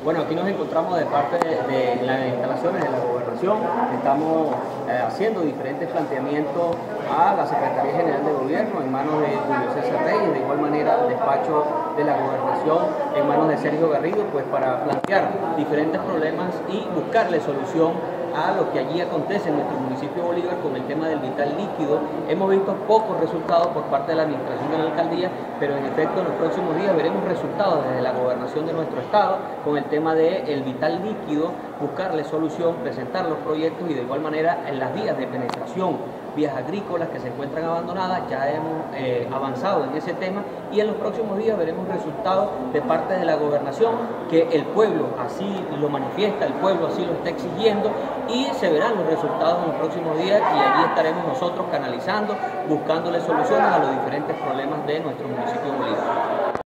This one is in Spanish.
Bueno, aquí nos encontramos de parte de las instalaciones de la Gobernación. Estamos haciendo diferentes planteamientos a la Secretaría General de Gobierno en manos de Julio César Reyes, de igual manera al despacho de la Gobernación en manos de Sergio Garrido, pues para plantear diferentes problemas y buscarle solución a lo que allí acontece en nuestro municipio de Bolívar con el tema del vital líquido. Hemos visto pocos resultados por parte de la administración de la alcaldía, pero en efecto en los próximos días veremos resultados desde la gobernación de nuestro estado con el tema del vital líquido, buscarle solución, presentar los proyectos y de igual manera en las vías de penetración, vías agrícolas que se encuentran abandonadas, ya hemos avanzado en ese tema y en los próximos días veremos resultados de parte de la gobernación, que el pueblo así lo manifiesta, el pueblo así lo está exigiendo y se verán los resultados en los próximos días y allí estaremos nosotros canalizando, buscándole soluciones a los diferentes problemas de nuestro municipio de Bolívar.